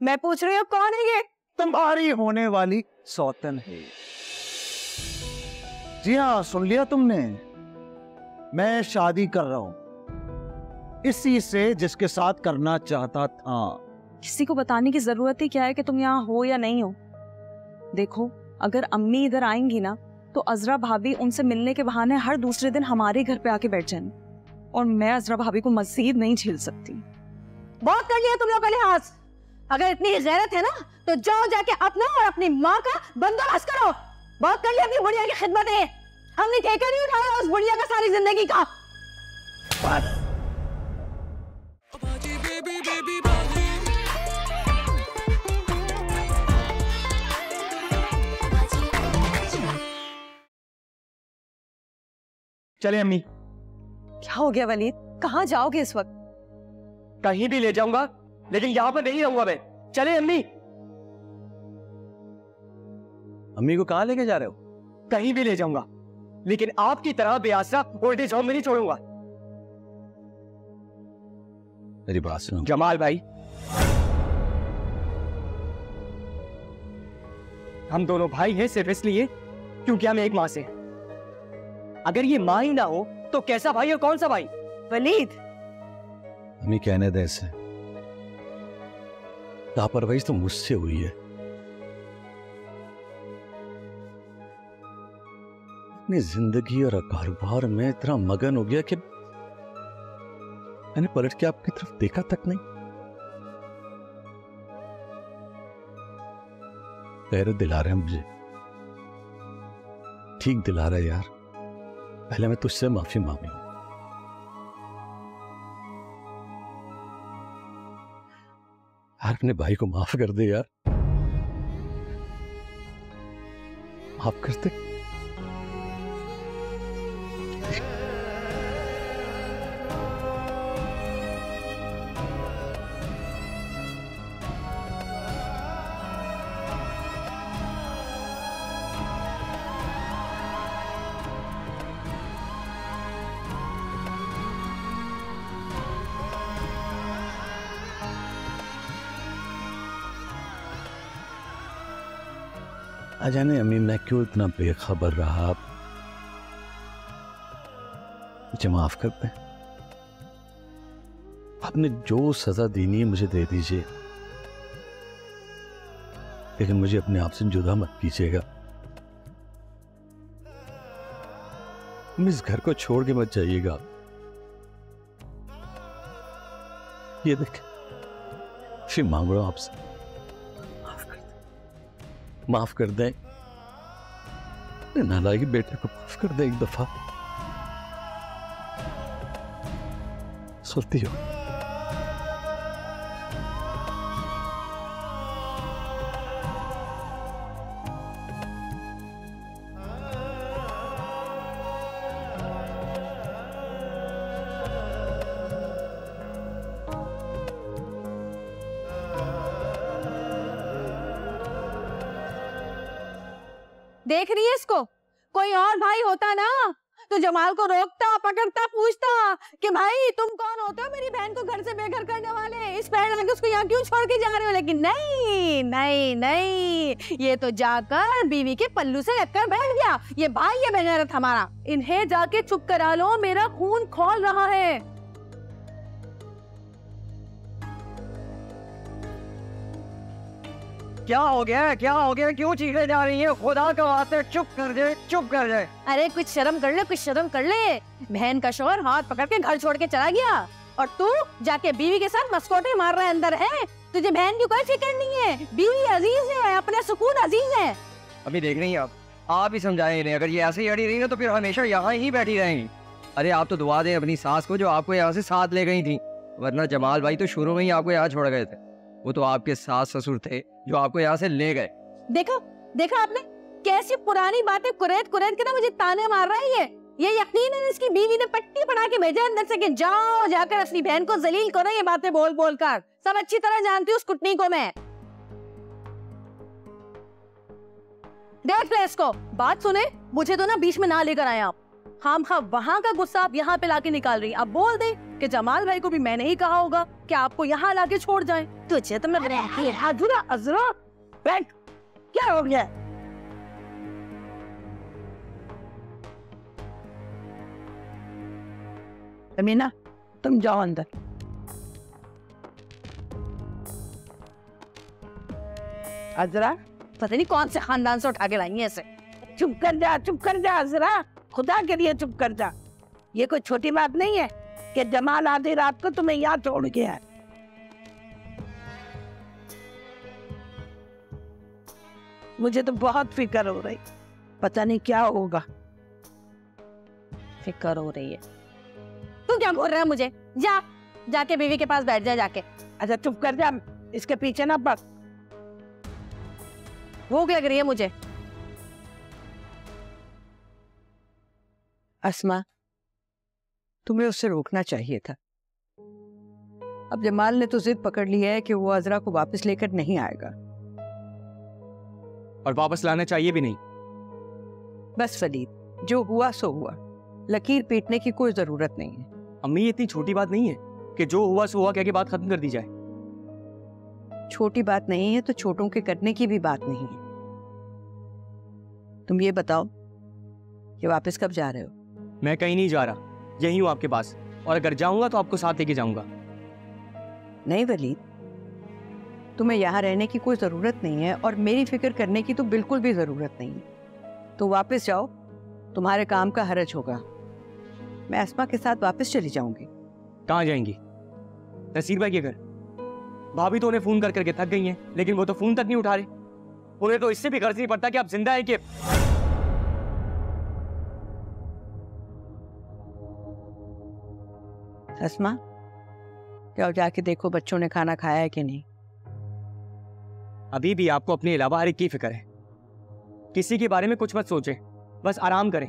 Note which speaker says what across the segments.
Speaker 1: मैं पूछ रही हूँ कौन है ये?
Speaker 2: तुम्हारी होने वाली सौतन है। जी हाँ, सुन लिया तुमने, मैं शादी कर रहा हूं इसी से जिसके साथ करना चाहता था।
Speaker 1: किसी को बताने की जरूरत ही क्या है कि तुम यहाँ हो या नहीं हो। देखो, अगर अम्मी इधर आएंगी ना तो अजरा भाभी उनसे मिलने के बहाने हर दूसरे दिन हमारे घर पे आके बैठ जाएंगी, और मैं अजरा भाभी को मजीद नहीं झेल सकती।
Speaker 3: बहुत कर लिया तुम लोग का लिहाज। अगर इतनी गैरत है ना तो जाओ जाके अपना और अपनी माँ का बंदोबस्त करो। बहुत कर लिया अपनी बुढ़िया की खिदमत है। हमने ठेका नहीं उठाया उस बुढ़िया का सारी जिंदगी का।
Speaker 4: चले अम्मी।
Speaker 1: क्या हो गया वलीद, कहाँ जाओगे इस वक्त?
Speaker 4: कहीं भी ले जाऊंगा, लेकिन यहाँ पर नहीं रहूंगा मैं। चले अम्मी।
Speaker 5: अम्मी को कहाँ लेके जा रहे हो?
Speaker 4: कहीं भी ले जाऊंगा, लेकिन आपकी तरह बेआसरा ओल्ड एज होम में नहीं छोड़ूंगा।
Speaker 5: मेरी बात सुनो
Speaker 4: जमाल भाई, हम दोनों भाई हैं सिर्फ इसलिए क्योंकि हम एक माँ से। अगर ये माँ ही ना हो तो कैसा भाई और कौन सा भाई?
Speaker 1: वलीद,
Speaker 5: अम्मी कहने दे इसे, लापरवाही तो मुझसे हुई है। अपनी जिंदगी और कारोबार में इतना मगन हो गया कि मैंने पलट के आपकी तरफ देखा तक नहीं। गैरत दिला रहे हैं मुझे, ठीक दिला रहा है यार। पहले मैं तुझसे माफी मांगू। यार अपने भाई को माफ कर दे यार, माफ कर दे। जाने अम्मी मैं क्यों इतना बेखबर रहा। मुझे माफ कर दें, आपने जो सजा देनी है मुझे दे दीजिए, लेकिन मुझे अपने आप से जुदा मत कीजिएगा। इस घर को छोड़ के मत जाइएगा। ये देख, फिर मांग रहा हूं आपसे, माफ कर दें। नालायक बेटे को माफ कर दें एक दफा। सुनती हो?
Speaker 3: देख रही है इसको? कोई और भाई होता ना तो जमाल को रोकता, पकड़ता, पूछता कि भाई तुम कौन होते हो मेरी बहन को घर से बेघर करने वाले, इस पैर लगे उसको यहाँ क्यों छोड़ के जा रहे हो। लेकिन नहीं नहीं नहीं, ये तो जाकर बीवी के पल्लू से लगकर बैठ गया। ये भाई है बेगैरत हमारा, इन्हें जाके चुप करा लो, मेरा खून खौल रहा है।
Speaker 4: क्या हो गया, क्या हो गया, क्यों चीखे जा रही है? खुदा का वास्ते चुप कर जाए, चुप कर जाए।
Speaker 3: अरे कुछ शर्म कर ले, कुछ शर्म कर ले। बहन का शौहर हाथ पकड़ के घर छोड़ के चला गया और तू जाके बीवी के साथ मस्कोटे मार रहा है अंदर है। तुझे बहन की कोई फिक्र नहीं है, बीवी अजीज है, अपना सुकून अजीज है।
Speaker 4: अभी देख रही हैं आप ही समझाएं इन्हें। अगर ये ऐसे ही अड़ी रही ना तो फिर हमेशा यहाँ ही बैठी रहेंगी। अरे आप तो दुआ दें अपनी सास को जो आपको यहाँ से साथ ले गई थी, वरना जमाल भाई तो शुरू में ही आपको यहाँ छोड़ गए थे। वो तो आपके सास ससुर थे जो आपको यहाँ से ले गए।
Speaker 3: देखो देखा आपने कैसी पुरानी बातें कुरेद कुरेद के ना मुझे ताने मार रहा है। ये यकीन है इसकी बीवी ने पट्टी बना के भेजा अंदर से कि जाओ जाकर अपनी बहन को जलील करो। ये बातें बोल बोल कर सब अच्छी तरह जानती हूँ उस कुटनी को मैं। देख ले इसको, बात सुने, मुझे तो ना बीच में ना लेकर आए आप। हाँ हाँ, वहाँ का गुस्सा आप यहाँ पे लाके निकाल रही। अब बोल दे कि जमाल भाई को भी मैंने ही कहा होगा कि आपको यहाँ लाके छोड़ जाएं।
Speaker 6: तुझे तो मैं अजरा अजरा बैठ, क्या हो गया? अमीना तुम जाओ अंदर। अजरा
Speaker 3: पता नहीं कौन से खानदान से उठा के लाई है ऐसे।
Speaker 6: चुप कर जा, चुप कर जा अजरा, खुदा के लिए चुप कर जा। ये कोई छोटी बात नहीं है कि जमाल आधी रात को तुम्हें यहाँ छोड़ गया है। मुझे तो बहुत फिक्र हो रही, पता नहीं क्या होगा।
Speaker 3: फिक्र हो रही है? तू क्या बोल रहा है मुझे? जा जाके बीवी के पास बैठ जा जाके।
Speaker 6: अच्छा चुप कर जा, इसके पीछे ना पड़।
Speaker 3: भूख लग रही है मुझे।
Speaker 6: अस्मा, तुम्हें उससे रोकना चाहिए था। अब जमाल ने तो जिद पकड़ ली है कि वो अजरा को वापस लेकर नहीं आएगा।
Speaker 7: और वापस लाना चाहिए भी नहीं।
Speaker 6: बस वलीद, जो हुआ सो हुआ, लकीर पीटने की कोई जरूरत नहीं है।
Speaker 7: अम्मी ये इतनी छोटी बात नहीं है कि जो हुआ सो हुआ कह के बात खत्म कर दी जाए।
Speaker 6: छोटी बात नहीं है तो छोटों के करने की भी बात नहीं है। तुम ये बताओ कि वापस कब जा रहे हो?
Speaker 7: मैं कहीं नहीं जा रहा, यही हूँ आपके पास, और अगर जाऊंगा तो आपको साथ लेके जाऊंगा।
Speaker 6: नहीं वलीद, तुम्हें यहाँ रहने की कोई जरूरत नहीं है और मेरी फिक्र करने की तो बिल्कुल भी जरूरत नहीं है। तो वापस जाओ, तुम्हारे काम का हरज होगा। मैं अस्मा के साथ वापस चली जाऊंगी।
Speaker 7: कहाँ जाएंगी? नसीर भाई के घर? भाभी तो उन्हें फोन कर करके थक गई हैं, लेकिन वो तो फोन तक नहीं उठा रहे। उन्हें तो इससे भी गर्ज नहीं पड़ता कि आप जिंदा है कि।
Speaker 6: अस्मा, जाओ जाके देखो बच्चों ने खाना खाया है कि नहीं।
Speaker 7: अभी भी आपको अपने अलावा हर एक की फिक्र है। किसी के बारे में कुछ मत सोचें, बस आराम करें।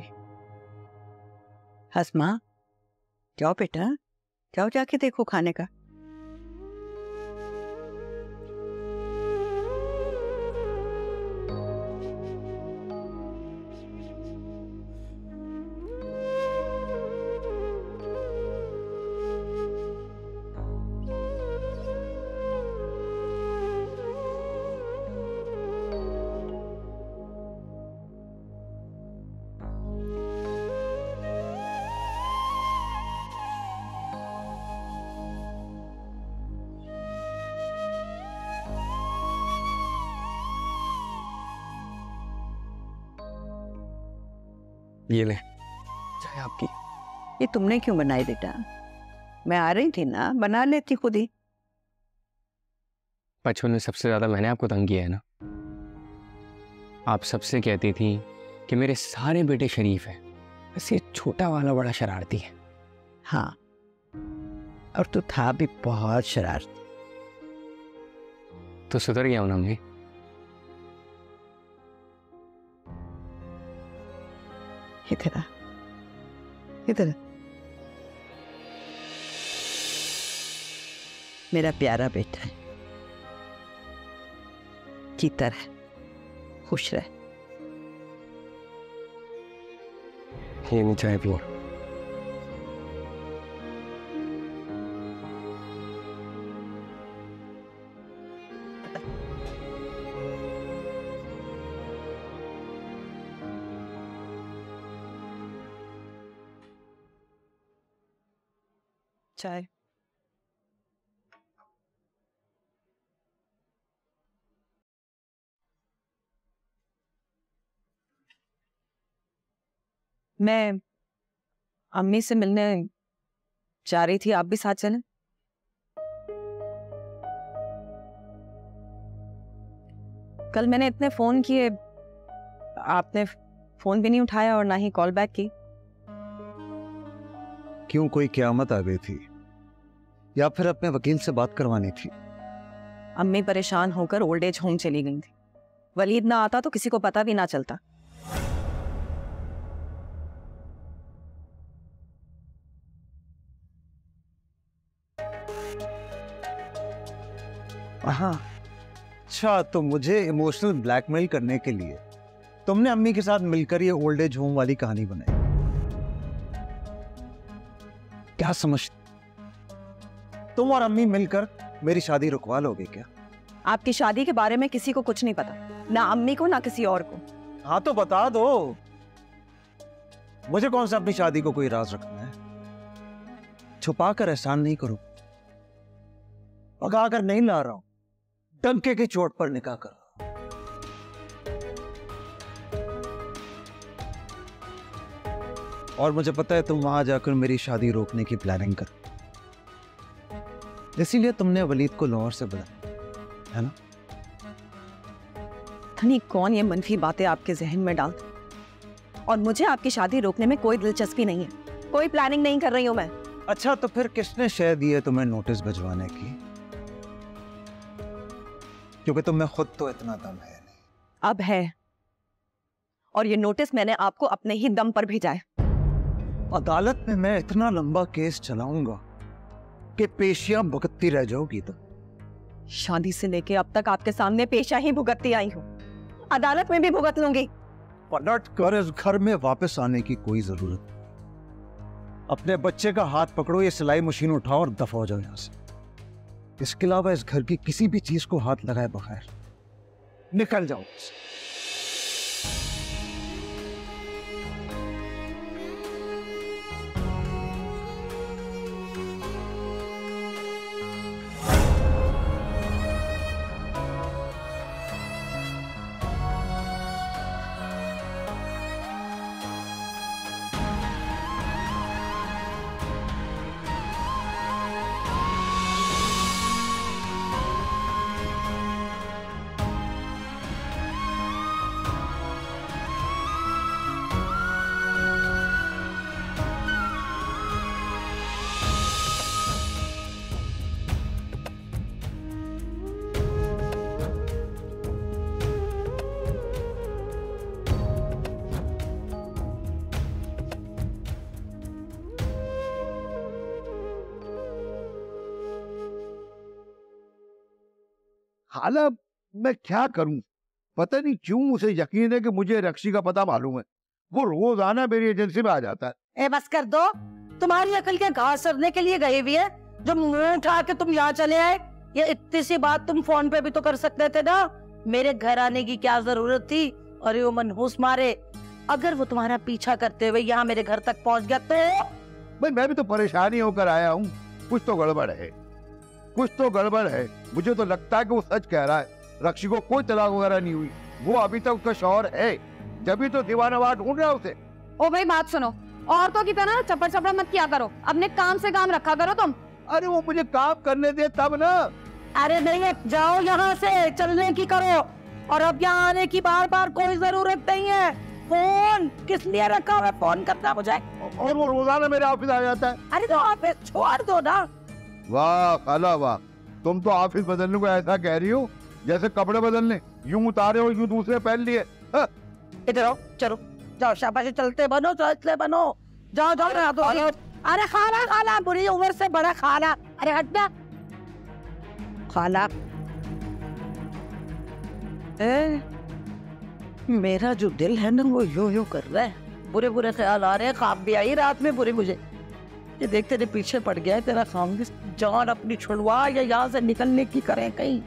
Speaker 6: अस्मा, जाओ बेटा, जाओ जाके देखो खाने का।
Speaker 7: ये ले चाय आपकी।
Speaker 6: ये तुमने क्यों बनाई बेटा? मैं आ रही थी ना, बना लेती खुद ही।
Speaker 7: बचपन में सबसे ज्यादा मैंने आपको तंग किया है ना। आप सबसे कहती थी कि मेरे सारे बेटे शरीफ हैं, बस ये छोटा वाला बड़ा शरारती है।
Speaker 6: हाँ, और तू था भी बहुत शरारती।
Speaker 7: तो सुधर गया हूं ना मैं।
Speaker 6: इधर आ, इधर। मेरा प्यारा बेटा है, जीता रहे, खुश रहे।
Speaker 7: ये नहीं चाय पियो।
Speaker 6: चाय।
Speaker 1: मैं अम्मी से मिलने जा रही थी, आप भी साथ चलें? कल मैंने इतने फोन किए, आपने फोन भी नहीं उठाया और ना ही कॉल बैक की।
Speaker 2: क्यों, कोई क़यामत आ गई थी या फिर अपने वकील से बात करवानी थी?
Speaker 1: अम्मी परेशान होकर ओल्ड एज होम चली गई थी। वलीद ना आता तो किसी को पता भी ना चलता।
Speaker 2: हाँ, अच्छा, तो मुझे इमोशनल ब्लैकमेल करने के लिए तुमने अम्मी के साथ मिलकर ये ओल्ड एज होम वाली कहानी बनाई। क्या समझ, तुम और अम्मी मिलकर मेरी शादी रुकवा लोगे क्या?
Speaker 1: आपकी शादी के बारे में किसी को कुछ नहीं पता, ना अम्मी को ना किसी और को।
Speaker 2: हाँ तो बता दो, मुझे कौन सा अपनी शादी को कोई राज रखना है? छुपा कर एहसान नहीं करो, भगा कर नहीं ला रहा हूं, डंके की चोट पर निकाह कर। और मुझे पता है तुम वहां जाकर मेरी शादी रोकने की प्लानिंग कर, इसीलिए तुमने वलीद को लाहौर से बुलाया है ना?
Speaker 1: नहीं, कौन ये मनफी बातें आपके जहन में डालता, और मुझे आपकी शादी रोकने में कोई दिलचस्पी नहीं है, कोई प्लानिंग नहीं कर रही हूं मैं।
Speaker 2: अच्छा तो फिर किसने शय दी है तुम्हें नोटिस भिजवाने की? क्योंकि तुम में खुद तो इतना दम है नहीं।
Speaker 1: अब है, और ये नोटिस मैंने आपको अपने ही दम पर भेजा है।
Speaker 2: अदालत में मैं इतना लंबा केस चलाऊंगा कि पेशियां भुगतती रह जाओगी तुम।
Speaker 1: शादी से लेके अब तक आपके सामने पेशा ही भुगतती आई हूँ, अदालत में भी भुगत लूंगी।
Speaker 2: पलट कर इस घर में वापस आने की कोई जरूरत नहीं। अपने बच्चे का हाथ पकड़ो, ये सिलाई मशीन उठाओ और दफा हो जाओ यहां से। इसके अलावा इस घर की किसी भी चीज को हाथ लगाए बगैर निकल जाओ।
Speaker 8: हाला मैं क्या करूं, पता नहीं क्यों उसे यकीन है कि मुझे रक्षी का पता मालूम है। वो रोजाना मेरी एजेंसी में आ जाता है।
Speaker 3: ए बस कर दो, तुम्हारी अकल के घास सरने के लिए गई हुई है जो मुंह उठा के तुम यहाँ चले आए। ये इतनी सी बात तुम फोन पे भी तो कर सकते थे ना। मेरे घर आने की क्या जरूरत थी? और वो मनहूस मारे, अगर वो तुम्हारा पीछा करते हुए यहाँ मेरे घर तक पहुँच गया तो?
Speaker 8: भाई मैं भी तो परेशानी होकर आया हूँ, कुछ तो गड़बड़ है, कुछ तो गड़बड़ है। मुझे तो लगता है कि वो सच कह रहा है, रक्षी को कोई तलाक वगैरह नहीं हुई, वो अभी तक उसका शौहर है, जब तो दीवाना ढूंढ रहा है उसे।
Speaker 3: ओ भाई बात सुनो, औरतों की तरह चप्पड़ चप्पड़ मत किया करो, अपने काम से काम रखा करो तुम।
Speaker 8: अरे वो मुझे काम करने दे तब ना।
Speaker 3: अरे नहीं, जाओ यहाँ से, चलने की करो। और अब यहाँ आने की बार बार कोई जरूरत नहीं है। फोन किस लिए रखा हुआ है? फोन करना मुझे।
Speaker 8: और वो रोजाना मेरे ऑफिस आ जाता है।
Speaker 3: अरे तो ऑफिस छोड़ दो ना।
Speaker 8: वाह खाला वाह, तुम तो ऑफिस बदलने को ऐसा कह रही हो जैसे कपड़े बदलने, यूं उतारे हो यूं दूसरे पहन लिए।
Speaker 3: इधर आओ, चलो जाओ, शाबाश, चलते बनो, चलते बनो, जाओ जाओ ना तो। अरे खाला खाला, बुरी उम्र से बड़ा खाला, अरे हटना खाला। मेरा जो दिल है ना वो यो यो कर रहा है, बुरे बुरे ख्याल आ रहे हैं। ख्वाब भी आई रात में बुरी मुझे, ये देख तेरे पीछे पड़ गया है तेरा खाम की जान अपनी छुड़वा, या यहाँ से निकलने की करें कहीं।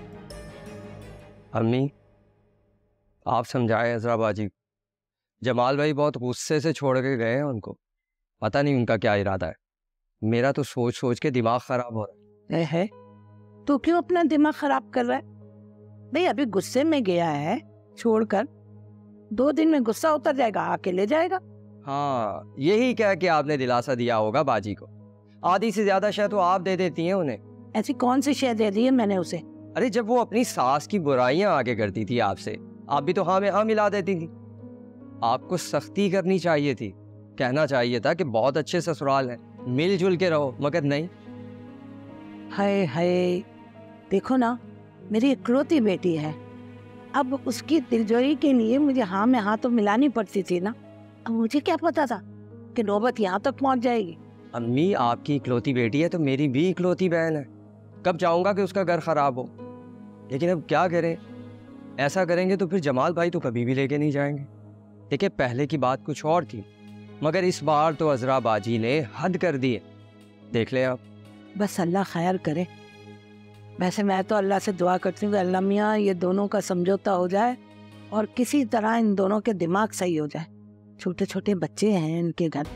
Speaker 4: अम्मी आप समझाए अजरा बाजी, जमाल भाई बहुत गुस्से से छोड़ के गए हैं उनको, पता नहीं उनका क्या इरादा है। मेरा तो सोच सोच के दिमाग खराब हो रहा
Speaker 3: है। तो क्यों अपना दिमाग खराब कर रहा है भाई? अभी गुस्से में गया है, छोड़कर 2 दिन में गुस्सा उतर जाएगा, आके ले जाएगा।
Speaker 4: हाँ यही कह के आपने दिलासा दिया होगा बाजी को, आधी से ज्यादा शय तो आप दे देती हैं उन्हें।
Speaker 3: ऐसी कौन सी शय दे दी है मैंने उसे?
Speaker 4: अरे जब वो अपनी सास की बुराइयां आगे करती थी आपसे, आप भी तो हाँ में हाँ मिला देती थी। आपको सख्ती करनी चाहिए थी, कहना चाहिए था कि बहुत अच्छे ससुराल हैं, मिलजुल के रहो, मगर नहीं।
Speaker 3: हाय हाय, देखो ना मेरी इकलौती बेटी है, अब उसकी दिलजोई के लिए मुझे हाँ में हाँ तो मिलानी पड़ती थी ना। अब मुझे क्या पता था कि नौबत यहाँ तक पहुँच जाएगी।
Speaker 4: अम्मी आपकी इकलौती बेटी है तो मेरी भी इकलौती बहन है, कब चाहूंगा कि उसका घर खराब हो, लेकिन अब क्या करें, ऐसा करेंगे तो फिर जमाल भाई तो कभी भी लेके नहीं जाएंगे। देखिए पहले की बात कुछ और थी, मगर इस बार तो अजरा बाजी ने हद कर दी है। देख ले आप।
Speaker 6: बस अल्लाह खैर करे। वैसे मैं तो अल्लाह से दुआ करती हूँ कि अल्लाह मियाँ ये दोनों का समझौता हो जाए और किसी तरह इन दोनों के दिमाग सही हो जाए। छोटे छोटे बच्चे हैं इनके घर।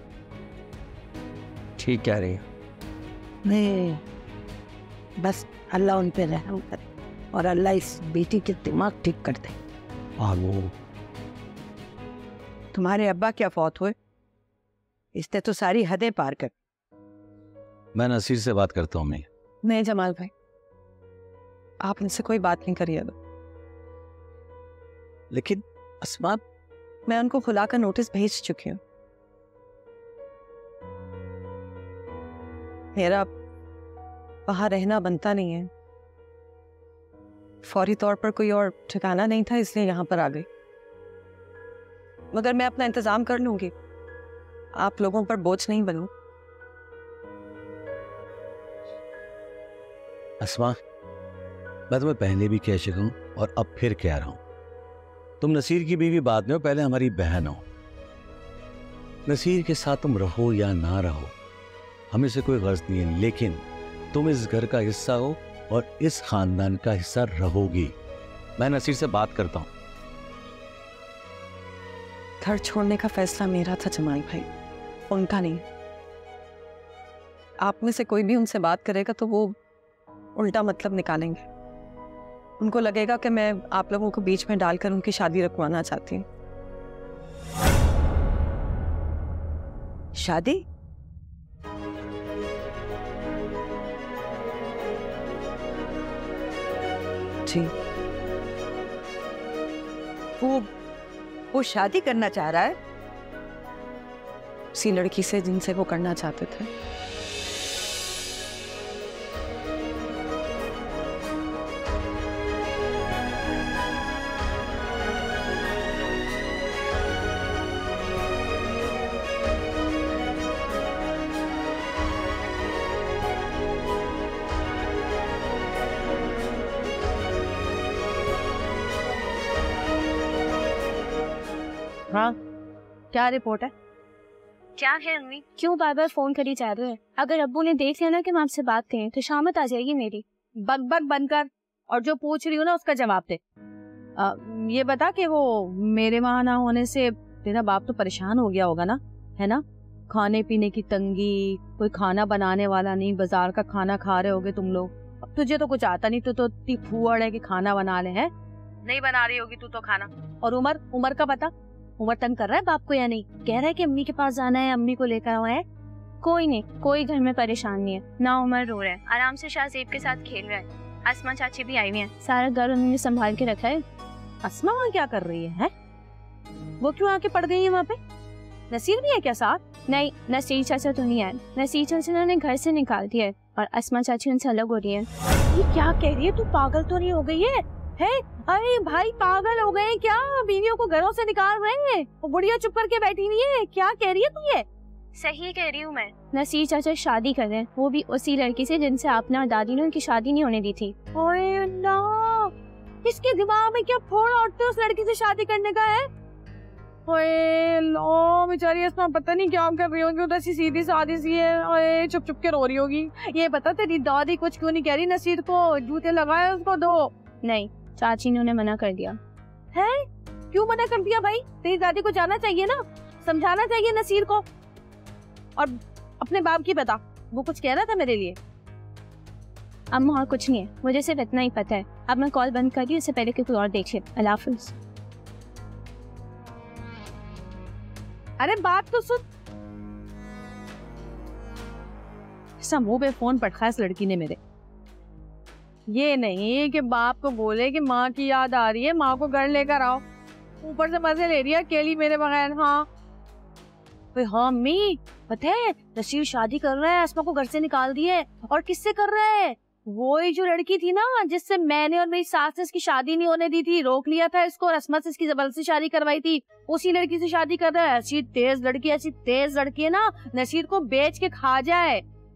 Speaker 4: ठीक कह रही है।
Speaker 6: नहीं, बस अल्लाह उन पे रहम करे और अल्लाह इस बेटी के दिमाग ठीक कर दे।
Speaker 4: आमीन।
Speaker 6: तुम्हारे अब्बा क्या फौत हुए? इसने तो सारी हदें पार कर।
Speaker 5: मैं नसीर से बात करता हूँ। मैं
Speaker 1: नहीं जमाल भाई, आप उनसे कोई बात नहीं करिए।
Speaker 5: लेकिन अस्मा,
Speaker 1: मैं उनको खुला कर नोटिस भेज चुकी हूँ। मेरा वहां रहना बनता नहीं है। फौरी तौर पर कोई और ठिकाना नहीं था, इसलिए यहाँ पर आ गई। मगर मैं अपना इंतजाम कर लूंगी, आप लोगों पर बोझ नहीं बनूं।
Speaker 5: अस्मा, मैं तुम्हें पहले भी कह चुका हूं और अब फिर कह रहा हूं, तुम नसीर की बीवी बाद में हो, पहले हमारी बहन हो। नसीर के साथ तुम रहो या ना रहो, हमें से कोई गर्ज नहीं है, लेकिन तुम इस घर का हिस्सा हो और इस खानदान का हिस्सा रहोगी। मैं नसीर से बात करता हूं।
Speaker 1: घर छोड़ने का फैसला मेरा था जमाल भाई, उनका नहीं। आप में से कोई भी उनसे बात करेगा तो वो उल्टा मतलब निकालेंगे। उनको लगेगा कि मैं आप लोगों को बीच में डालकर उनकी शादी रखवाना चाहती हूँ।
Speaker 6: शादी?
Speaker 1: जी।
Speaker 6: वो शादी करना चाह रहा है?
Speaker 1: उसी लड़की से जिनसे वो करना चाहते थे।
Speaker 3: हाँ, क्या रिपोर्ट है?
Speaker 9: क्या है अम्मी, क्यों बार बार फोन करी जा रहे हैं? अगर अब्बू ने देख लिया ना कि हम आपसे बात करें तो शामत आ जाएगी मेरी।
Speaker 3: बक बक बंद कर और जो पूछ रही हूँ ना उसका जवाब दे। ये बता कि वो मेरे वहां ना होने से तेरा बाप तो परेशान हो गया होगा ना, है ना? खाने पीने की तंगी, कोई खाना बनाने वाला नहीं, बाजार का खाना खा रहे होगे तुम लोग। अब तुझे तो कुछ आता नहीं, तो इतनी फूहड़ है कि खाना बना ले, है? नहीं बना रही होगी तू तो खाना। और उमर का पता, उमर तंग कर रहा है बाप को या नहीं? कह रहा है कि अम्मी के पास जाना है, अम्मी को लेकर आया है।
Speaker 9: कोई नहीं, कोई घर में परेशान नहीं है ना। उमर रो रहा है, आराम से शाहजेब के साथ खेल रहा है। अस्मा चाची भी आई हुई है, सारा घर उन्होंने संभाल के रखा है।
Speaker 3: अस्मा वहाँ क्या कर रही है? वो क्यों आके पड़ गई है वहाँ पे? नसीर भी है क्या साथ?
Speaker 9: नहीं, नसीर चाचा तो नहीं आए। नसीर चाचा उन्होंने घर से निकाल दिया है और अस्मा चाची उनसे अलग हो रही है।
Speaker 3: ये क्या कह रही है तू? पागल तो नहीं हो गई है? अरे भाई पागल हो गए क्या? बीवियों को घरों से निकाल रहे हैं, वो बुढ़िया चुप करके बैठी हुई है। क्या कह रही है तू? ये
Speaker 9: सही कह रही हूँ मैं। नसीर चाचा शादी कर रहे हैं, वो भी उसी लड़की से जिनसे आपने और दादी ने उनकी शादी नहीं होने दी थी।
Speaker 3: ओए अल्लाह, इसके दिमाग में क्या फोड़ उठते उस लड़की से शादी करने का है? ओए अल्लाह, बेचारी अस्मा पता नहीं क्या कर रही होगी, उधर सी सीधी सादी सी है। ओए चुप चुप के रो रही होगी। ये बता तेरी दादी कुछ क्यों नहीं कह रही नसीर को? जूते लगाए उसको दो।
Speaker 9: नहीं, चाची ने उन्हें मना कर दिया
Speaker 3: है। क्यों मना कर दिया भाई? तेरी दादी को जाना चाहिए ना, समझाना चाहिए नसीर को। और अपने बाप की बता, वो कुछ कह रहा था मेरे लिए?
Speaker 9: अम्मा और कुछ नहीं है, मुझे सिर्फ इतना ही पता है। अब मैं कॉल बंद कर दी, उससे पहले कि कोई और देख ले। अल्लाह हाफिज।
Speaker 3: अरे बात तो सुन। मुंह पे फोन पटका इस लड़की ने मेरे। ये नहीं कि बाप को बोले कि माँ की याद आ रही है, माँ को घर लेकर आओ, ऊपर से मजे ले रही है अकेली मेरे बगैर। हाँ हाँ अम्मी, पता है नसीर शादी कर रहा है, अस्मा को घर से निकाल दिए। और किससे कर रहा है? वही जो लड़की थी ना जिससे मैंने और मेरी सास ने इसकी शादी नहीं होने दी थी, रोक लिया था इसको और अस्मा से इसकी जबरदस्ती शादी करवाई थी, उसी लड़की से शादी कर रहा है। ऐसी तेज लड़की है ना, नसीर को बेच के खा जाए।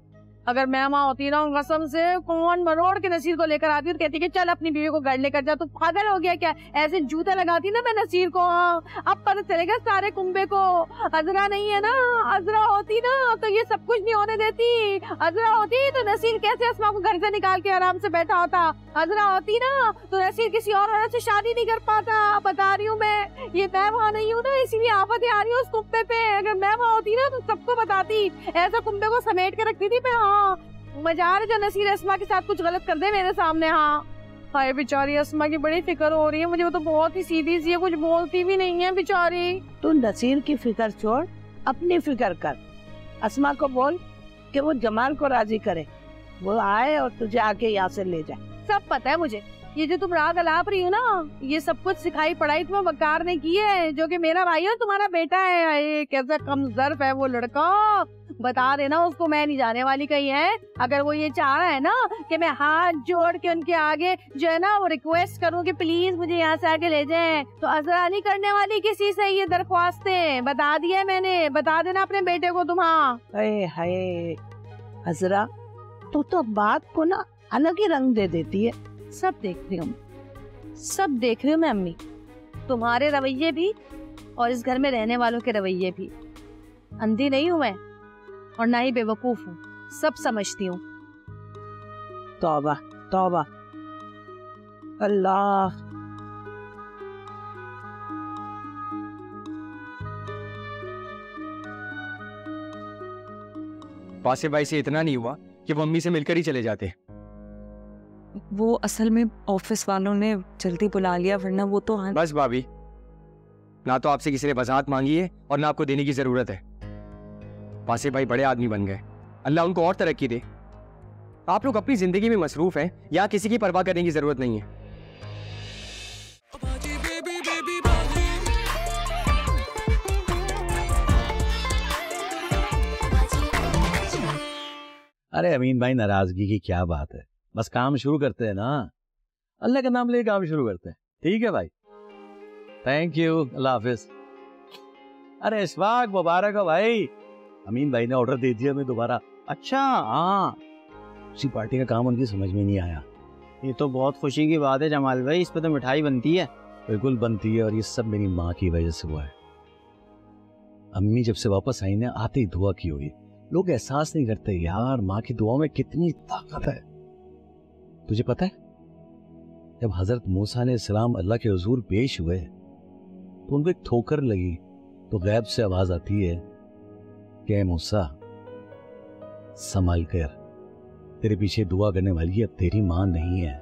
Speaker 3: अगर मैं वहाँ होती ना कसम से कौन मरोड़ के नसीर को लेकर आती और कहती कि चल अपनी बीवी को घर लेकर जा। तू पागल हो गया क्या? ऐसे जूते लगाती ना मैं नसीर को। अब पता चलेगा सारे कुंबे को। अजरा नहीं है ना, अजरा होती ना तो ये सब कुछ नहीं होने देती। अजरा होती तो नसीर कैसे अस्मा को घर से निकाल के आराम से बैठा होता। अजरा होती ना तो नसीर किसी और औरत से शादी नहीं कर पाता। बता रही हूँ मैं वहाँ नहीं हूँ ना, इसीलिए आफत आ रही है उस कुंबे पे। अगर मैं वहाँ होती ना तो सबको बताती, ऐसा कुंबे को समेट के रखती थी मैं। हाँ मजार जो नसीर अस्मा के साथ कुछ गलत कर दे मेरे सामने। हाँ हाय बेचारी अस्मा की बड़ी फिक्र हो रही है मुझे। वो तो बहुत ही सीधी सी है, कुछ बोलती भी नहीं है बेचारी।
Speaker 6: तू नसीर की फिक्र छोड़, अपनी फिक्र कर। अस्मा को बोल कि वो जमाल को राजी करे, वो आए और तुझे आके यहाँ से ले जाए।
Speaker 3: सब पता है मुझे। ये जो तुम राग अलाप रही हो ना, ये सब कुछ सिखाई पढ़ाई तुम्हें वकार ने की है, जो कि मेरा भाई है तुम्हारा बेटा है। कैसा कमजर्फ है वो लड़का, बता देना उसको मैं नहीं जाने वाली कहीं है। अगर वो ये चाह रहा है ना कि मैं हाथ जोड़ के उनके आगे जो है ना वो रिक्वेस्ट करूं कि प्लीज मुझे यहाँ से आके ले जाएं, तो अजरा नहीं करने वाली किसी से ये दरख्वास्तें। बता दिया मैंने, बता देना अपने बेटे को तुम। हाँ
Speaker 6: हाय अजरा, तू तो बात को ना अलग ही रंग दे देती है।
Speaker 3: सब देख रही हूँ, सब देख रही हूँ मैं अम्मी, तुम्हारे रवैये भी और इस घर में रहने वालों के रवैये भी। अंधी नहीं हूँ मैं और ना ही बेवकूफ हूँ, सब समझती हूँ।
Speaker 6: तौबा तौबा, अल्लाह।
Speaker 7: वासिफ भाई से इतना नहीं हुआ कि वो अम्मी से मिलकर ही चले जाते।
Speaker 1: वो असल में ऑफिस वालों ने जल्दी बुला लिया, वरना वो तो
Speaker 7: बस भाभी, ना तो आपसे किसी ने वजाहत मांगी है और ना आपको देने की जरूरत है। वासिफ भाई बड़े आदमी बन गए, अल्लाह उनको और तरक्की दे। आप लोग अपनी जिंदगी में मसरूफ हैं, यहाँ किसी की परवाह करने की जरूरत नहीं है।
Speaker 5: अरे अमीन भाई, नाराजगी की क्या बात है, बस काम शुरू करते हैं ना। अल्लाह का नाम लेके काम शुरू करते हैं। ठीक है भाई, थैंक यू, अल्लाह हाफिज। अरे इशफाक मुबारक हो भाई, अमीन भाई ने ऑर्डर दे दिया हमें दोबारा।
Speaker 10: अच्छा,
Speaker 5: हाँ, उसी पार्टी का काम उनकी समझ में नहीं आया।
Speaker 10: ये तो बहुत खुशी की बात है जमाल भाई, इस पे तो मिठाई बनती है।
Speaker 5: बिल्कुल बनती है, और ये सब मेरी माँ की वजह से हुआ है। अम्मी जब से वापस आई ने आते ही दुआ की होगी। लोग एहसास नहीं करते यार, माँ की दुआ में कितनी ताकत है। तुझे पता है, जब हजरत मूसा अलैहिस्सलाम अल्लाह के हुजूर पेश हुए तो उनको एक ठोकर लगी, तो गैब से आवाज आती है कि मूसा संभाल कर, तेरे पीछे दुआ करने वाली अब तेरी मां नहीं है।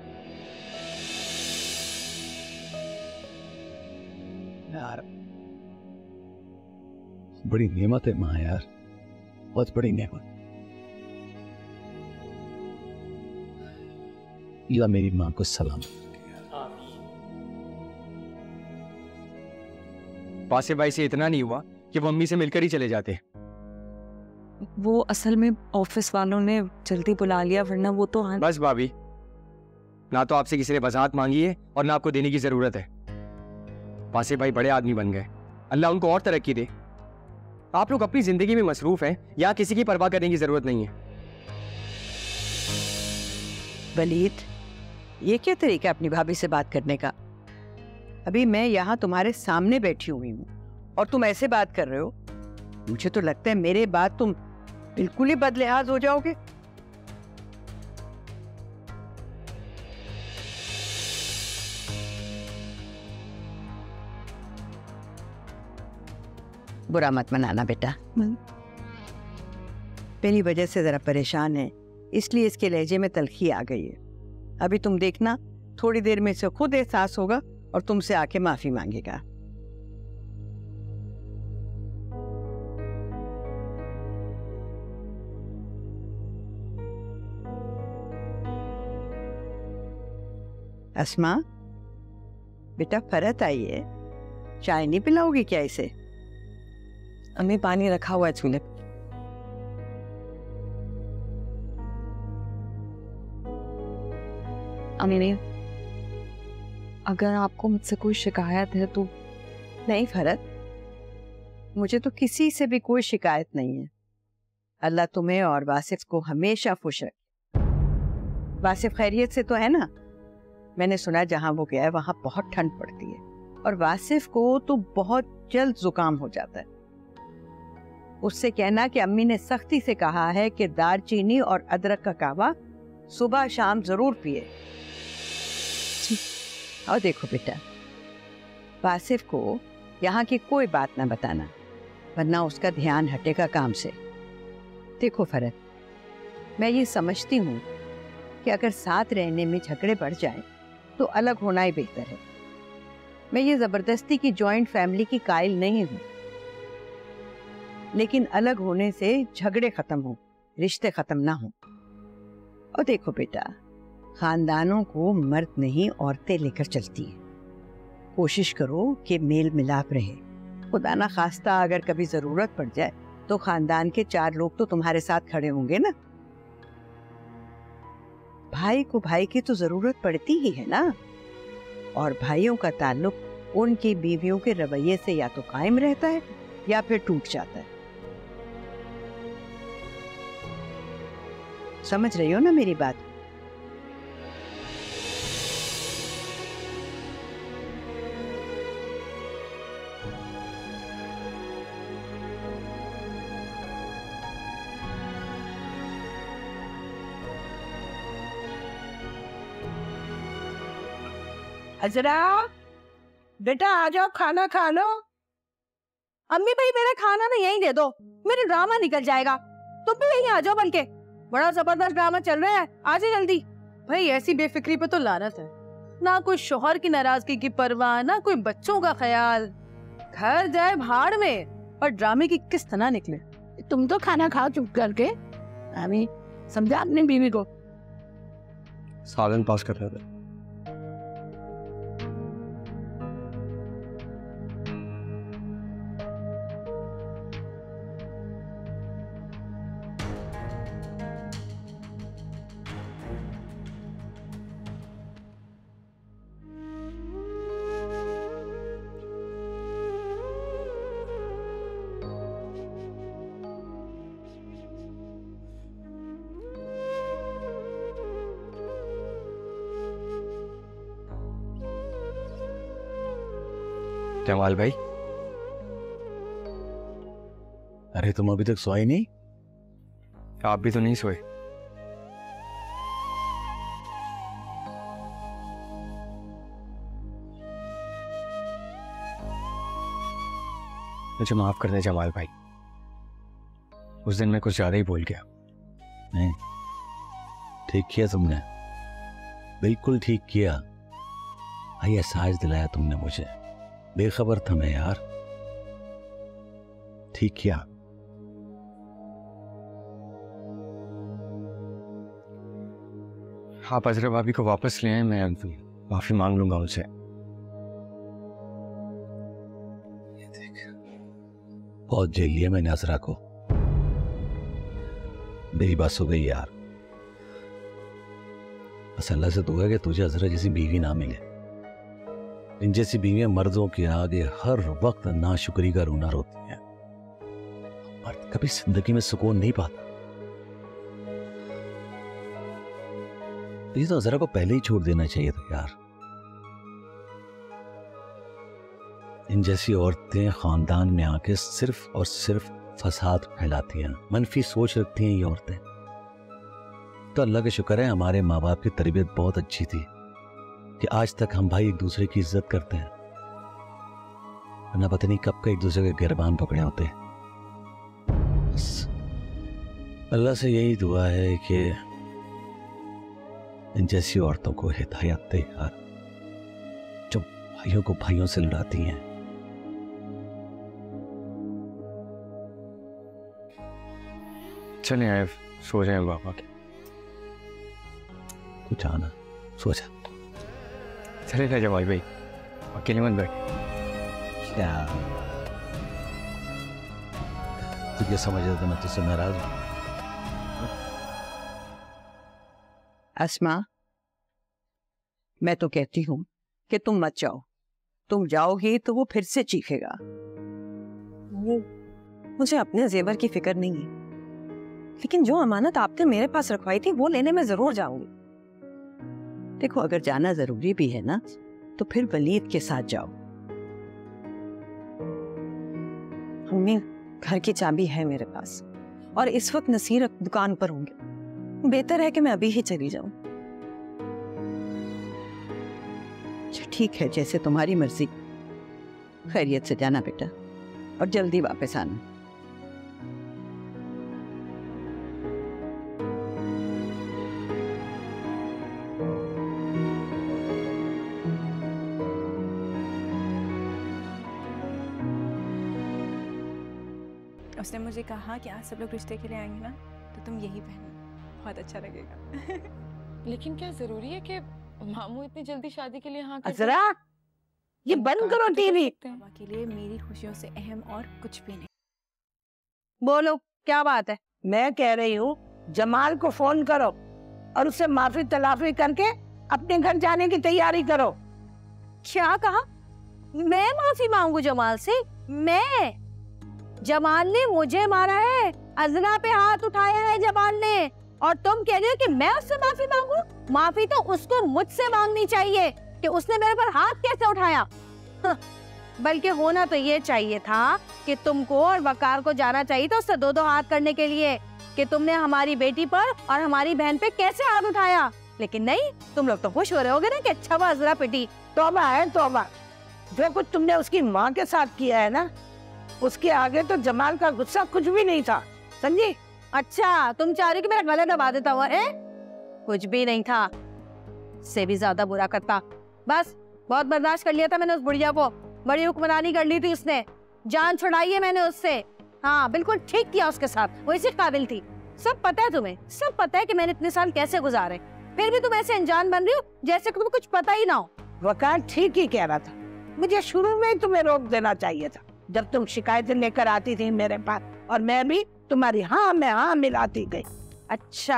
Speaker 5: यार बड़ी नेमत है मां यार, बहुत बड़ी नेमत। या मेरी मां को सलाम।
Speaker 7: वासिफ भाई से इतना नहीं हुआ कि वो अम्मी से मिलकर ही चले जाते।
Speaker 1: वो असल में ऑफिस वालों ने जल्दी बुला लिया, वरना वो तो
Speaker 7: बस भाभी, ना तो आपसे किसी ने वजाहत मांगी है और ना आपको देने की जरूरत है। वासिफ भाई बड़े आदमी बन गए, अल्लाह उनको और तरक्की दे। आप लोग अपनी जिंदगी में मसरूफ हैं, यहाँ किसी की परवाह करने की जरूरत नहीं है।
Speaker 6: वलीद, ये क्या तरीका अपनी भाभी से बात करने का? अभी मैं यहाँ तुम्हारे सामने बैठी हुई हूँ और तुम ऐसे बात कर रहे हो। मुझे तो लगता है मेरे बाद तुम बिल्कुल ही बदलिहाज हो जाओगे। बुरा मत मनाना बेटा, मेरी वजह से जरा परेशान है, इसलिए इसके लहजे में तलखी आ गई है। अभी तुम देखना, थोड़ी देर में इसे खुद एहसास होगा और तुमसे आके माफी मांगेगा। अस्मा बेटा, फरत आई है, चाय नहीं पिलाओगी क्या इसे?
Speaker 1: अम्मी पानी रखा हुआ है चूल्हे। अम्मी, अगर आपको मुझसे कोई शिकायत है तो।
Speaker 6: नहीं फरत, मुझे तो किसी से भी कोई शिकायत नहीं है। अल्लाह तुम्हें और वासिफ को हमेशा खुश रखे। वासिफ खैरियत से तो है ना? मैंने सुना जहाँ वो गया है वहाँ बहुत ठंड पड़ती है और वासिफ को तो बहुत जल्द जुकाम हो जाता है। उससे कहना कि अम्मी ने सख्ती से कहा है कि दालचीनी और अदरक का कहवा सुबह शाम जरूर पिए। और देखो बेटा, वासिफ को यहाँ की कोई बात ना बताना, वरना उसका ध्यान हटेगा काम से। देखो फरत, मैं ये समझती हूँ कि अगर साथ रहने में झगड़े बढ़ जाएं, तो अलग होना ही बेहतर है। मैं ये जबरदस्ती की जॉइंट फैमिली की कायल नहीं हूँ, लेकिन अलग होने से झगड़े खत्म हो, रिश्ते खत्म ना हो। और देखो बेटा, खानदानों को मर्द नहीं औरतें लेकर चलती हैं। कोशिश करो कि मेल मिलाप रहे। खुदा ना खास्ता अगर कभी जरूरत पड़ जाए तो खानदान के 4 लोग तो तुम्हारे साथ खड़े होंगे ना। भाई को भाई की तो जरूरत पड़ती ही है ना, और भाइयों का ताल्लुक उनकी बीवियों के रवैये से या तो कायम रहता है या फिर टूट जाता है। समझ रही हो ना मेरी बात?
Speaker 3: अजरा बेटा आ जाओ, खाना खा लो। अम्मी भाई मेरा खाना ना यहीं दे दो, मेरा ड्रामा निकल जाएगा। तुम भी यहीं आ जाओ, बल्कि बड़ा जबरदस्त ड्रामा चल रहा है, आ जाओ जल्दी। भाई ऐसी बेफिक्री पे तो लानत है, ना कोई शोहर की नाराजगी की परवाह, ना कोई बच्चों का ख्याल। घर जाए भाड़ में और ड्रामे की किस तरह निकले। तुम तो खाना खाओ चुप करके। अम्मी समझा अपनी बीवी को।
Speaker 7: सालन पास कर रहे थे। जमाल भाई,
Speaker 5: अरे तुम अभी तक सोए नहीं?
Speaker 7: आप भी तो नहीं सोए? मुझे माफ कर दे जमाल भाई, उस दिन मैं कुछ ज्यादा ही बोल गया।
Speaker 5: नहीं, ठीक किया तुमने, बिल्कुल ठीक किया। भाई एहसास दिलाया तुमने मुझे, बेखबर था मैं यार। ठीक किया।
Speaker 7: आप अजरा भाभी को वापस ले आए, मैं माफी मांग लूंगा उनसे।
Speaker 5: बहुत झेल लिया मैंने अजरा को, मेरी बात हो गई यार। बस अल्लाह से दुआ है कि तुझे अजरा जैसी बीवी ना मिले। इन जैसी बीवियां मर्दों के आगे हर वक्त नाशुक्री का रोना रोती हैं। मर्द कभी जिंदगी में सुकून नहीं पाता। ये तो अजरा को पहले ही छोड़ देना चाहिए था यार। इन जैसी औरतें खानदान में आके सिर्फ और सिर्फ फसाद फैलाती हैं, मनफी सोच रखती हैं ये औरतें। तो अल्लाह का शुक्र है हमारे माँ बाप की तरबियत बहुत अच्छी थी कि आज तक हम भाई एक दूसरे की इज्जत करते हैं, वरना पता नहीं कब का एक दूसरे के गिरबान पकड़े होते हैं। बस अल्लाह से यही दुआ है कि इन जैसी औरतों को हिदायत दे यार, जो भाइयों को भाइयों से लड़ाती हैं।
Speaker 7: चले आए, सो जाए बाबा के।
Speaker 5: तू जाना, सो जा।
Speaker 7: चले जा जमाल भाई, अकेले मत बैठ।
Speaker 5: क्या तू क्या समझ रहा था मैं तुझसे नाराज हूं?
Speaker 6: अस्मा, मैं तो कहती हूँ कि तुम मत जाओ। तुम जाओगी तो वो फिर से चीखेगा।
Speaker 1: मुझे अपने जेवर की फिक्र नहीं है,
Speaker 6: लेकिन जो अमानत आपने मेरे पास रखवाई थी वो लेने में जरूर जाऊंगी। देखो, अगर जाना जरूरी भी है ना तो फिर वलीद के साथ जाओ। मम्मी, घर की चाबी है मेरे पास और इस वक्त नसीर दुकान पर होंगे। बेहतर है कि मैं अभी ही चली जाऊं। अच्छा ठीक है, जैसे तुम्हारी मर्जी। खैरियत से जाना बेटा और जल्दी वापस आना।
Speaker 11: उसने मुझे कहा कि आज सब लोग रिश्ते के लिए आएंगे ना, तो तुम यही पहनना, बहुत अच्छा लगेगा।
Speaker 12: लेकिन क्या जरूरी है कि मामू इतनी जल्दी शादी के लिए हाँ कर
Speaker 6: अजरा, ये बंद करो टीवी।
Speaker 11: के लिए मेरी खुशियों से अहम और कुछ भी नहीं।
Speaker 3: बोलो क्या बात है?
Speaker 13: मैं कह रही हूँ जमाल को फोन करो और उससे माफी तलाफी करके अपने घर जाने की तैयारी करो।
Speaker 3: क्या कहा? मैं माफी मांगू जमाल से? मैं? जमाल ने मुझे मारा है, अज़रा पे हाथ उठाया है जमाल ने, और तुम कह रहे हो कि मैं उससे माफी मांगू? माफी तो उसको मुझसे मांगनी चाहिए कि उसने मेरे पर हाथ कैसे उठाया। बल्कि होना तो ये चाहिए था कि तुमको और वकार को जाना चाहिए था उससे दो दो हाथ करने के लिए कि तुमने हमारी बेटी पर और हमारी बहन पे कैसे हाथ उठाया। लेकिन नहीं, तुम लोग तो खुश हो रहे होगे ना कि अच्छा हुआ अज़रा पिटी।
Speaker 13: तौबा है तौबा, जो कुछ तुमने उसकी माँ के साथ किया है ना, उसके आगे तो जमाल का गुस्सा कुछ भी नहीं था, समझी?
Speaker 3: अच्छा, तुम चाह रही हो कि मेरा गला दबा देता हुआ है? कुछ भी नहीं था, से भी ज्यादा बुरा करता। बस बहुत बर्दाश्त कर लिया था मैंने उस बुढ़िया को, बड़ी हुक्मरानी कर ली थी उसने, जान छुड़ाई है मैंने उससे। हाँ बिल्कुल ठीक किया उसके साथ, वो इसी काबिल थी। सब पता है तुम्हें, सब पता है कि मैंने इतने साल कैसे गुजारे, फिर भी तुम ऐसे अनजान बन रही हो जैसे कि तुम्हें कुछ पता ही ना हो।
Speaker 13: वकार ठीक ही कह रहा था, मुझे शुरू में ही तुम्हें रोक देना चाहिए था जब तुम शिकायतें लेकर आती थी मेरे पास, और मैं भी तुम्हारी हाँ में हाँ मिलाती गई।
Speaker 3: अच्छा,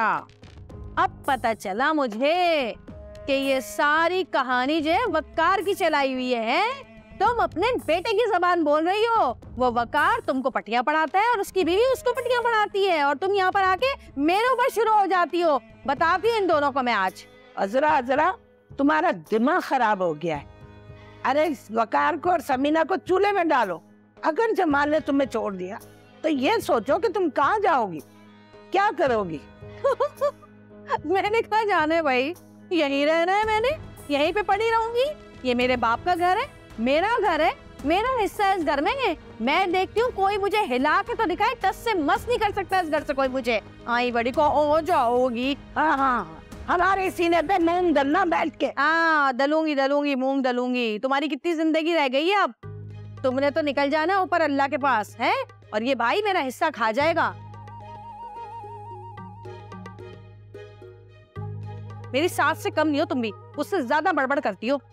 Speaker 3: अब पता चला मुझे कि ये सारी कहानी जो है वकार की चलाई हुई है। तुम अपने बेटे की जबान बोल रही हो, वो वकार तुमको पटिया पढ़ाता है और उसकी बीवी उसको पटिया पढ़ाती है, और तुम यहाँ पर आके मेरे ऊपर शुरू हो जाती हो। बताती हूँ इन दोनों को मैं आज।
Speaker 13: अज़रा अज़रा, तुम्हारा दिमाग खराब हो गया है। अरे वकार को और समीना को चूल्हे में डालो। अगर जमाल ने तुम्हें छोड़ दिया तो ये सोचो कि तुम कहाँ जाओगी, क्या करोगी?
Speaker 3: मैंने कहा जाने भाई, यहीं रहना है मैंने, यहीं पे पड़ी रहूंगी। ये मेरे बाप का घर है, मेरा घर है, मेरा हिस्सा इस घर में है। मैं देखती हूँ कोई मुझे हिला के तो दिखाए, टस से मस नहीं कर सकता इस घर से कोई मुझे। आई बड़ी को हो जाओगी।
Speaker 13: हाँ हाँ, हमारे सीने पे मूंग दलना बैठ के।
Speaker 3: हाँ दलूंगी दलूंगी, मूंग दलूंगी। तुम्हारी कितनी जिंदगी रह गई है अब? तुमने तो निकल जाना ऊपर अल्लाह के पास है, और ये भाई मेरा हिस्सा खा जाएगा। मेरी सास से कम नहीं हो तुम भी, उससे ज्यादा बड़बड़ करती हो।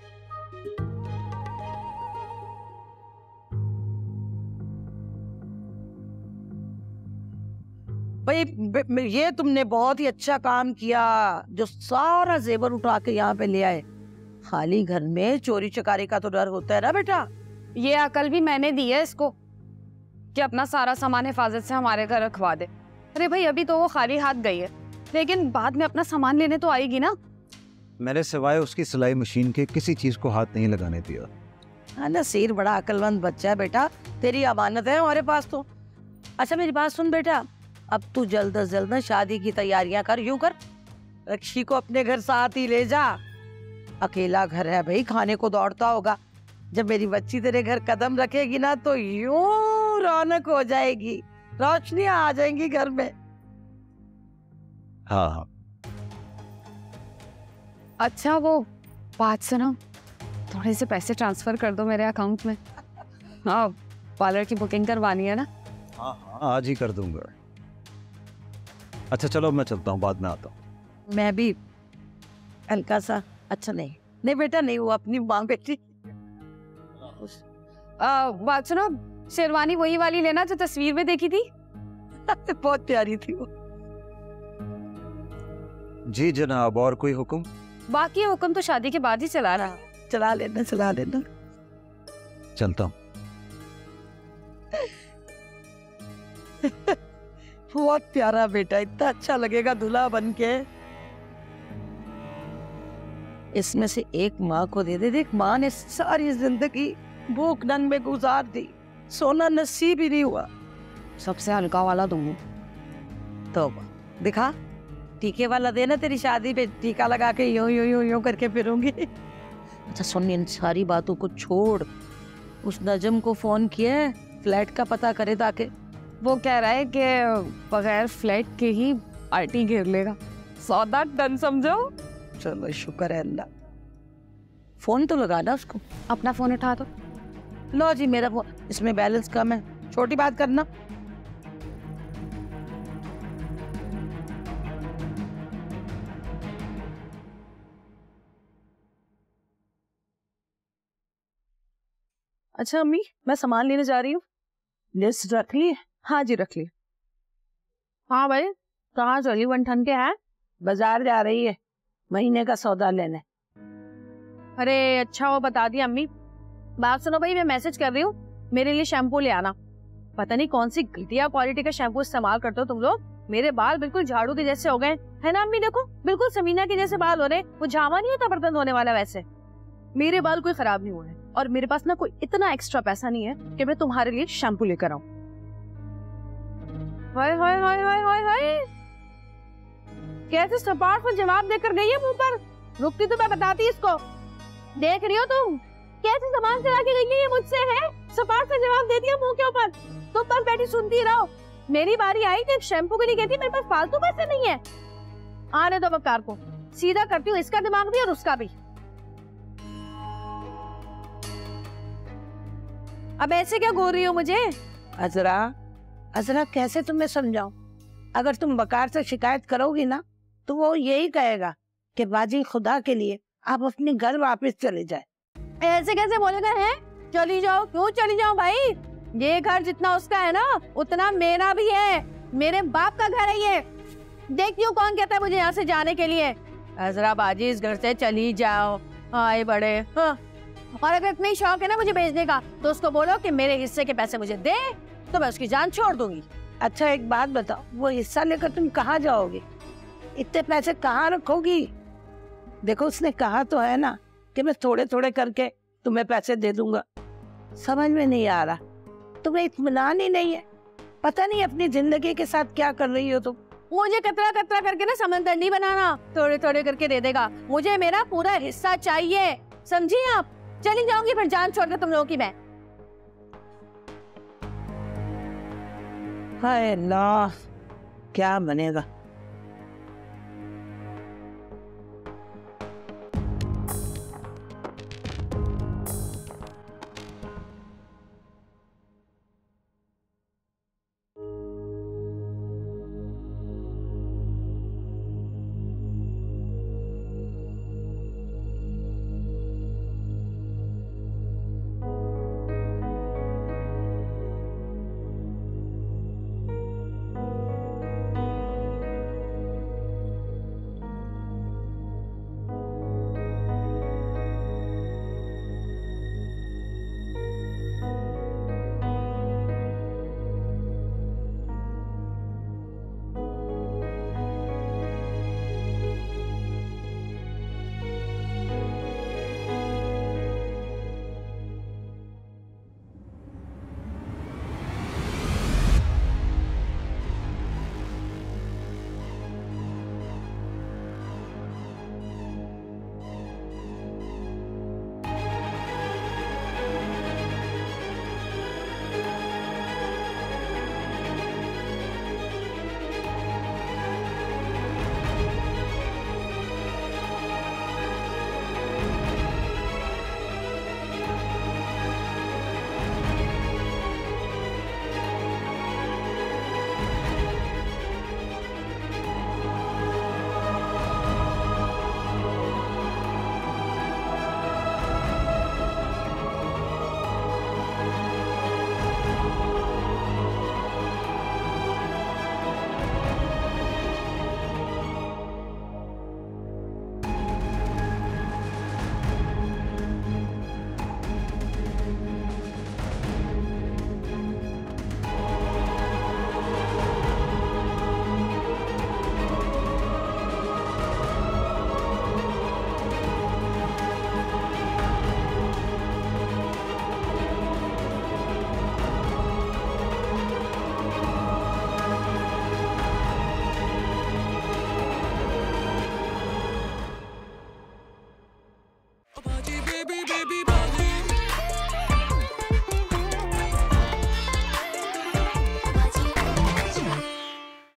Speaker 13: भाई ये तुमने बहुत ही अच्छा काम किया जो सारा जेवर उठा के यहाँ पे ले आए। खाली घर में चोरी चकारी का तो डर होता है ना बेटा।
Speaker 1: ये अकल भी मैंने दी है इसको कि अपना सारा सामान हिफाजत से हमारे घर रखवा दे। अरे भाई अभी तो वो खाली हाथ गई है, लेकिन बाद में अपना सामान लेने तो आएगी ना।
Speaker 2: मैंने सिवाय उसकी सिलाई मशीन के किसी चीज को हाथ नहीं लगाने दिया।
Speaker 13: हाँ नसीर बड़ा अक्लमंद बच्चा है बेटा, तेरी अमानत है हमारे पास तो। अच्छा मेरी बात सुन बेटा, अब तू जल्द अज जल्द शादी की तैयारियां कर। यूं कर, रक्षी को अपने घर साथ ही ले जा। अकेला घर है भाई, खाने को दौड़ता होगा। जब मेरी बच्ची तेरे घर कदम रखेगी ना तो यूं रौनक हो जाएगी, रोशनियां आ जाएंगी घर में।
Speaker 2: हाँ हाँ।
Speaker 1: अच्छा वो बात सुनो, थोड़े से पैसे ट्रांसफर कर दो मेरे अकाउंट में। हाँ पार्लर की बुकिंग करवानी है ना।
Speaker 2: हाँ हाँ आज ही कर दूंगा। अच्छा चलो मैं चलता हूँ, बाद में आता हूँ।
Speaker 13: मैं भी हल्का सा। अच्छा नहीं नहीं बेटा नहीं, वो अपनी माँ बेटी।
Speaker 1: बात सुनो, शेरवानी वही वाली लेना जो तस्वीर में देखी थी।
Speaker 13: बहुत प्यारी थी वो।
Speaker 2: जी जनाब, और कोई हुक्म?
Speaker 1: बाकी हुक्म तो शादी के बाद ही चला रहा।
Speaker 13: चला लेना चला लेना।
Speaker 2: चलता हूँ।
Speaker 13: बहुत प्यारा बेटा, इतना अच्छा लगेगा दूल्हा बनके। इसमें से एक माँ को दे दे। देख, माँ ने सारी जिंदगी भूख नंग में गुजार दी, सोना नसीब ही नहीं हुआ। सबसे हल्का वाला तुम हो। तो दिखा, टीके वाला देना, तेरी शादी पे टीका लगा के यूं यूं यूं यूं करके फिरूंगी। अच्छा सुन, इन सारी बातों को छोड़, उस नजम को फोन किया फ्लैट का पता करे ताकि।
Speaker 3: वो कह रहा है कि बगैर फ्लैट के ही आईटी घेर लेगा। सौदा डन समझो।
Speaker 13: चलो शुक्र है अल्लाह। फोन तो लगाना उसको।
Speaker 3: अपना फोन उठा दो।
Speaker 13: लो जी मेरा फोन, इसमें बैलेंस कम है, छोटी बात करना।
Speaker 1: अच्छा अम्मी, मैं सामान लेने जा रही हूँ। लिस्ट रख ली? हाँ जी रख ली।
Speaker 3: हाँ भाई, कहाँ चली बंठन के है?
Speaker 13: बाजार जा रही है महीने का सौदा लेने।
Speaker 3: अरे अच्छा वो बता दिया अम्मी। बात सुनो भाई, मैं मैसेज कर रही हूँ, मेरे लिए शैम्पू ले आना। पता नहीं कौन सी घटिया क्वालिटी का शैम्पू इस्तेमाल करते हो तुम लोग। मेरे बाल बिल्कुल झाड़ू के जैसे हो गए है ना अम्मी? देखो बिल्कुल समीना के जैसे बाल हो रहे। वो झावा नहीं होता बर्तन धोने वाला, वैसे मेरे बाल कोई खराब नहीं हुए हैं। और मेरे पास ना कोई इतना एक्स्ट्रा पैसा नहीं है कि मैं तुम्हारे लिए शैम्पू लेकर आऊं। हाय हाय हाय हाय हाय हाय, कैसे सपाट पर जवाब देकर गई है मुंह पर। रुकती तो मैं बताती इसको। देख रही हो तुम कैसे सामान चला के गई है ये मुझसे? है सपाट पर जवाब दे दिया मुंह के ऊपर। तुम बस बैठी सुनती रहो। मेरी बारी आई तो शैम्पू के लिए कहती मेरे पास फालतू पैसे नहीं है। आने दो बकार को, सीधा करती हूँ इसका दिमाग भी और उसका भी। अब ऐसे क्या घूर रही हो मुझे?
Speaker 13: अजरा, अजरा कैसे तुम्हें समझाऊं? अगर तुम बकार से शिकायत करोगी ना तो वो यही कहेगा कि बाजी खुदा के लिए आप अपने घर वापस चले जाए।
Speaker 3: ऐसे कैसे बोलेगा? है चली जाओ। क्यों चली जाओ भाई? ये घर जितना उसका है ना उतना मेरा भी है। मेरे बाप का घर है ये। देखती हूँ कौन कहता है मुझे यहाँ से जाने के लिए। अजरा बाजी इस घर से चली जाओ। आए बड़े। हाँ। और अगर इतना ही शौक है ना मुझे बेचने का तो उसको बोलो कि मेरे हिस्से के पैसे मुझे दे, तो मैं उसकी जान छोड़ दूंगी।
Speaker 13: अच्छा एक बात बताओ, वो हिस्सा लेकर तुम कहाँ जाओगे? इतने पैसे कहाँ रखोगी? देखो उसने कहा तो है ना कि मैं थोड़े थोड़े करके तुम्हें पैसे दे दूंगा। समझ में नहीं आ रहा, तुम्हें इत्मीनान ही नहीं है। पता नहीं अपनी जिंदगी के साथ क्या कर रही हो तुम।
Speaker 3: मुझे कतरा कतरा करके ना समंदर नहीं बनाना, थोड़े थोड़े करके दे देगा। मुझे मेरा पूरा हिस्सा चाहिए, समझी आप? चली जाऊंगी फिर जान छोड़कर तुम लोगों की मैं।
Speaker 13: हाय अल्लाह, क्या बनेगा।